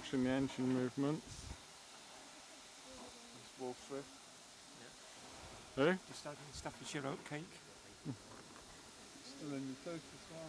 watching the engine movements. Just walk through. Who? Just having Staffordshire oat cake. Still in the tooth as well.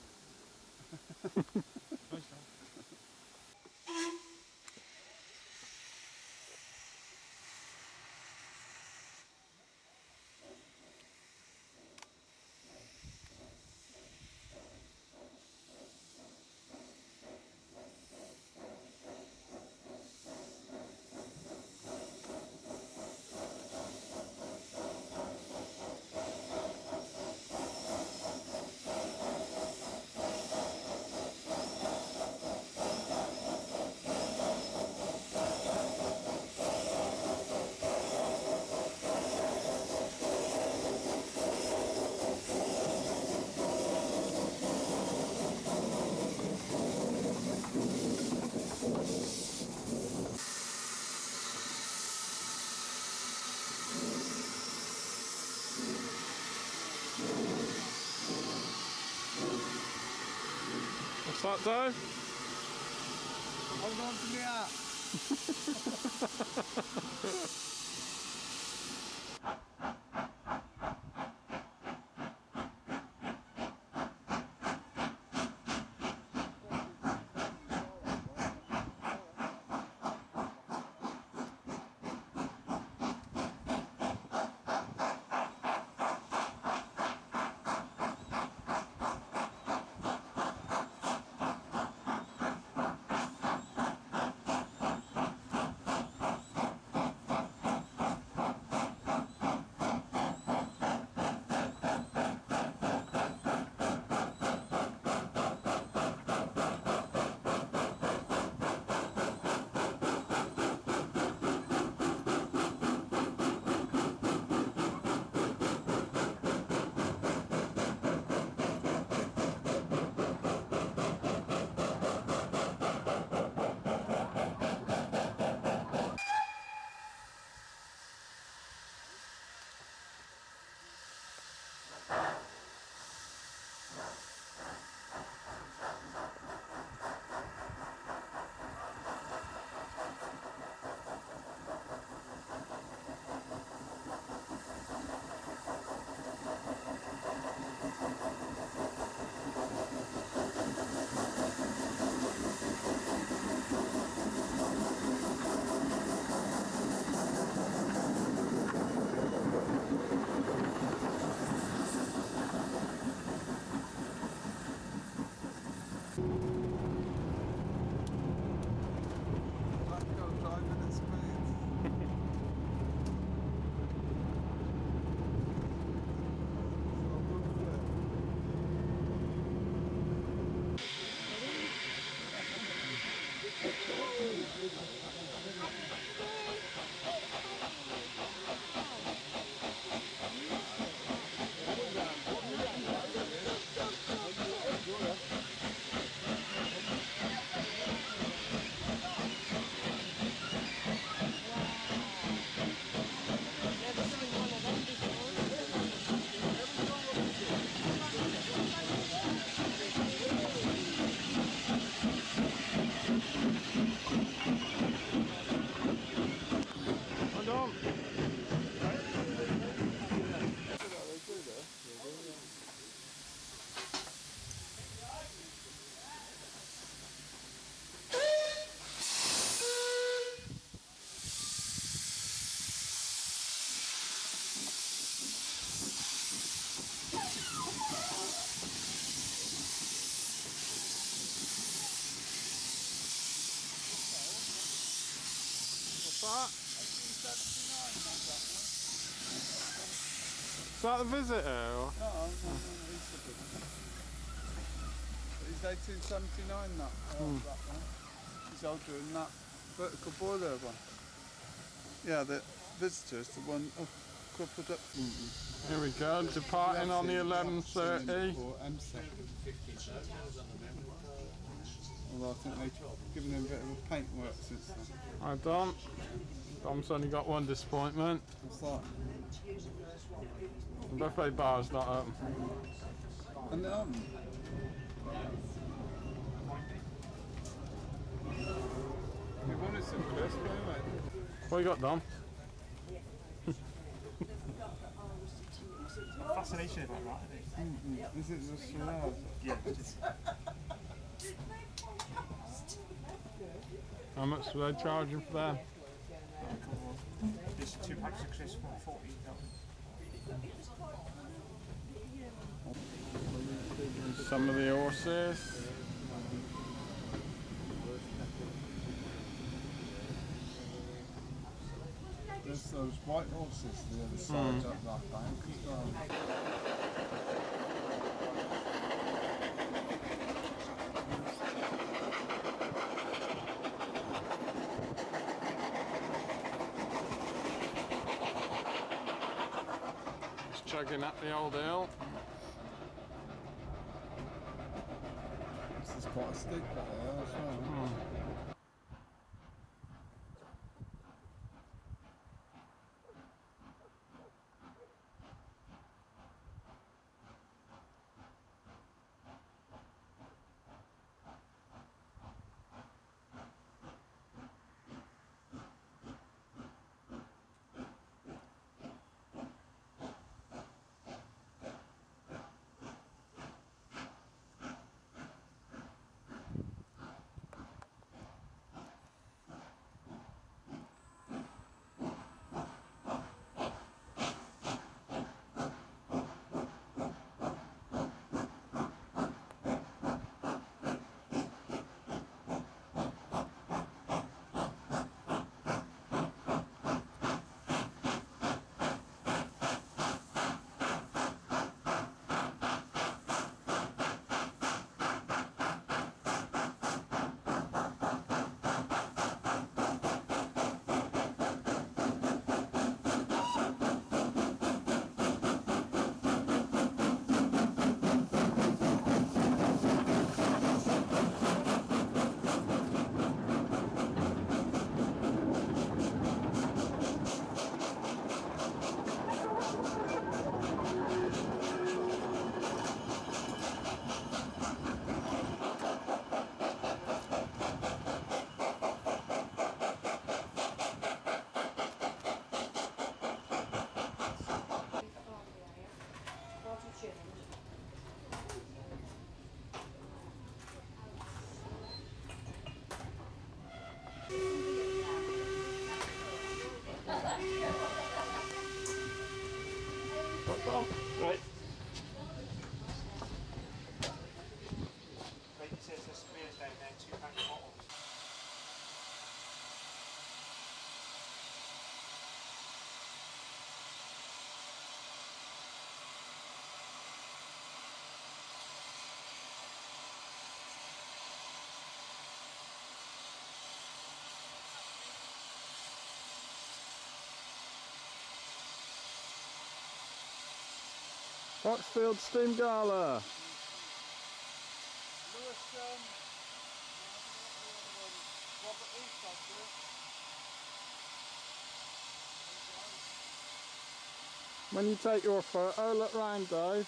What's that, Dave? Hold on to me out. Driving at speed. Hold on. What's that? Is that the visitor? Or? No, he's the big one. He's 1879 that one. He's older than that vertical boiler one. Yeah, the visitor's the one coupled up. Here we go, departing on the 11:30. Although I think they've given him a bit of a paintwork since then. Hi Dom. Dom's only got one disappointment. What's that? The buffet bar's not open. And What you got, Dom? Fascination about that, isn't it? Is it just Shiraz? Yeah, just How much are they charging for them? there's 2 packs of crisps for 14. Some of the horses. There's those white horses the other side up that bank as well. Just chugging up the old hill. This is quite a steep bit there as well. Right. Right, it says there's beers down there, 2 pack bottles. Foxfield Steam Gala. Lewis, Robert East up there. When you take your photo, look round, Dave.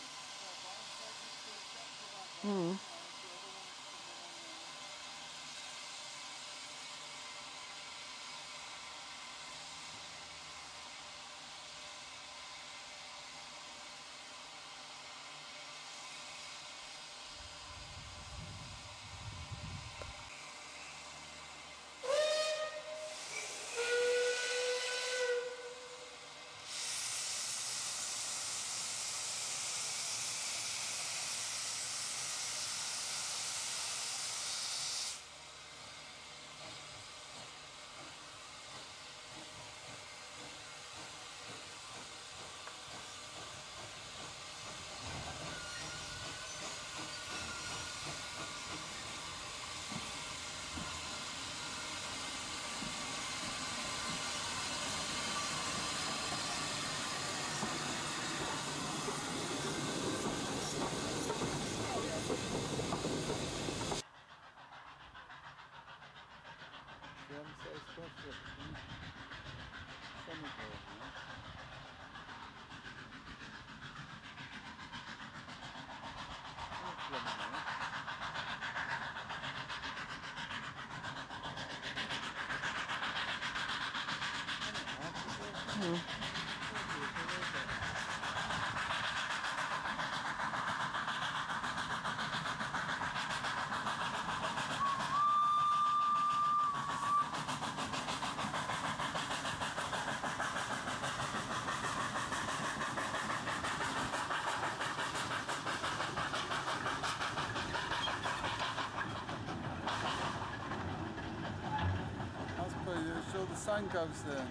As per usual, the sun goes in.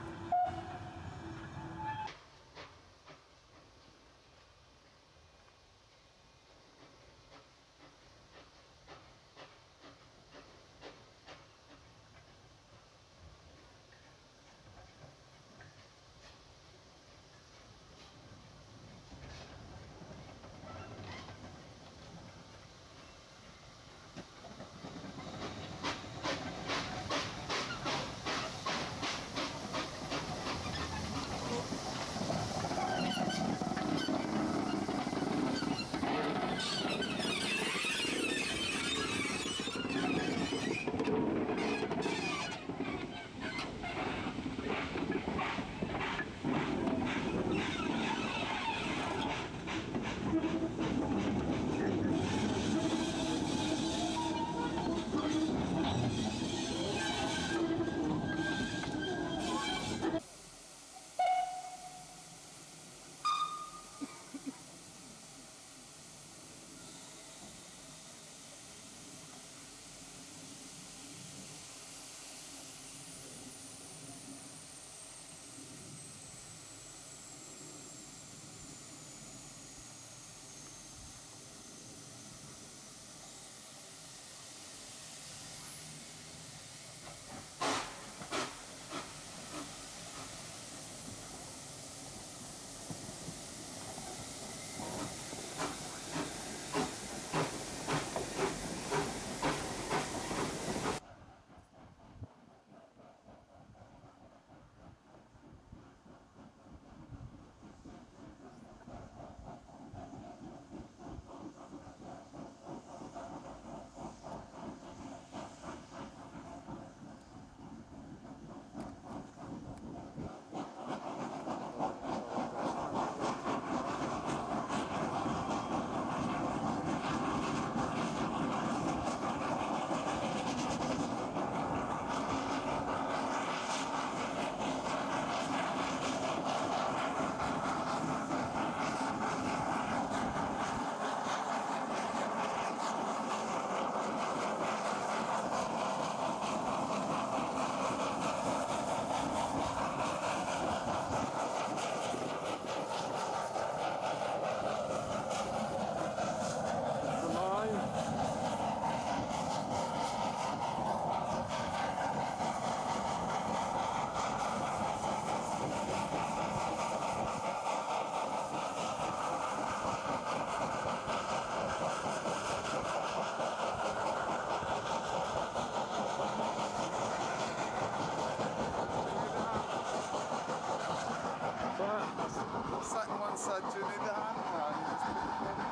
Sat in one side, do you need a hand? No, you just put it in.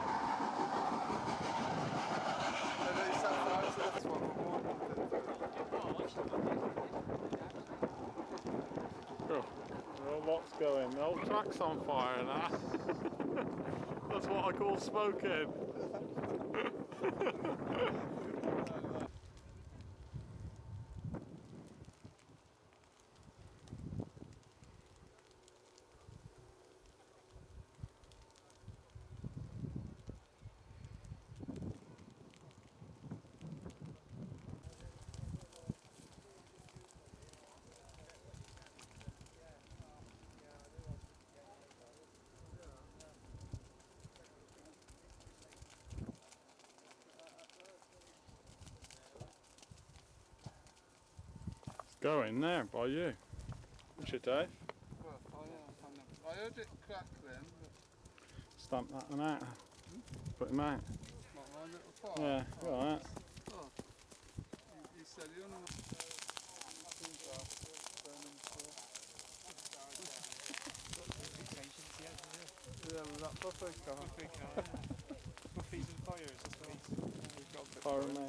And then you sat down to this one. Oh, lots going. The whole track's on fire now. That's what I call smoking. Going there by you. What's your Dave? Well, I heard it crackling, but Stamp that one out. Put him out. not my little fire. Yeah, got that. Oh, you said you know. Yeah, with that buffet car. Buffets and fires, that's what he's got. Fire man.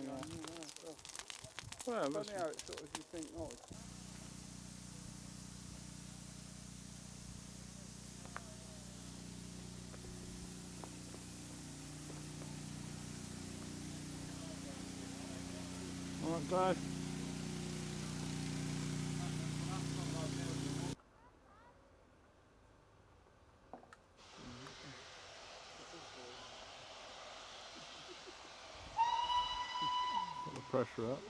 Well, Funny how it sort of you think, oh, Right, Dave. Put the pressure up.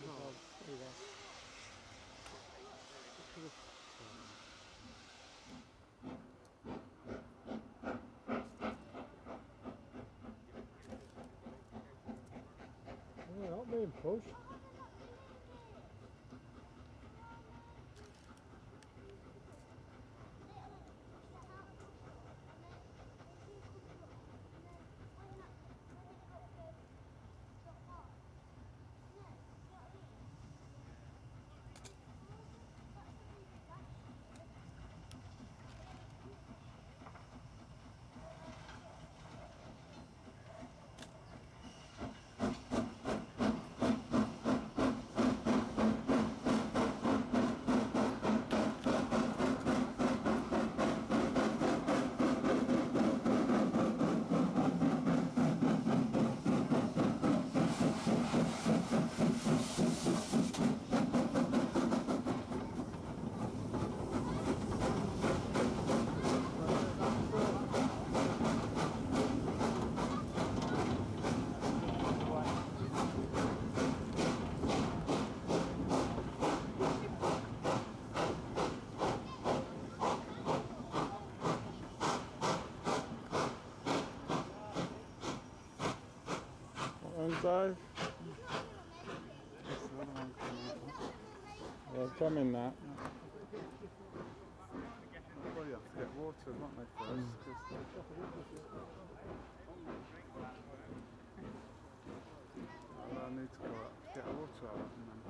Yeah, not being pushed. And Dave. That's the other one coming out. Yeah, come in that. Well, you have to get water, won't they, first? 'Cause I need to go out, get water out and then.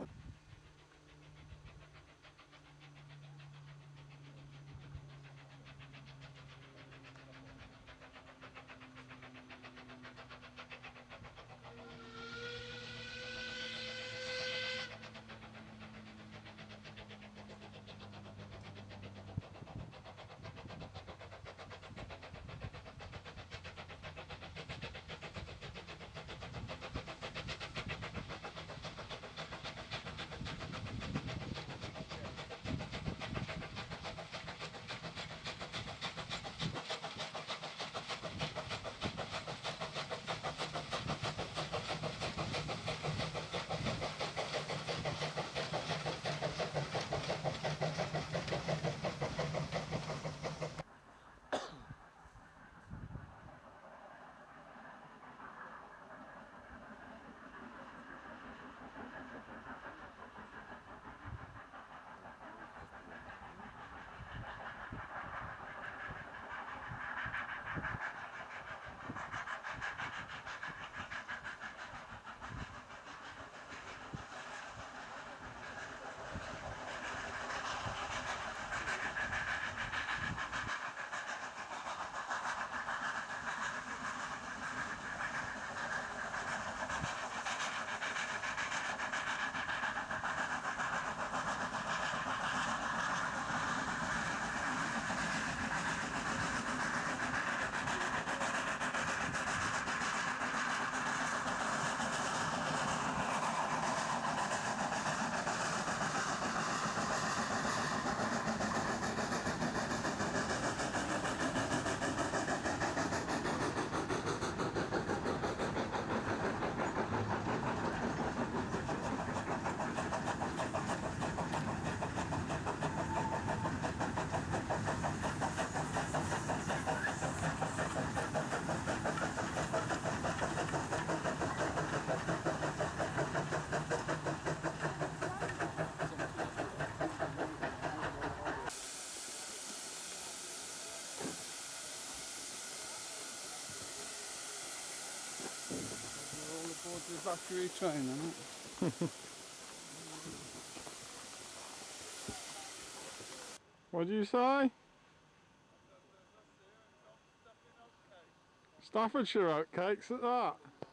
We're all aboard the evacuee train, isn't it? What did you say? Staffordshire oatcakes at that.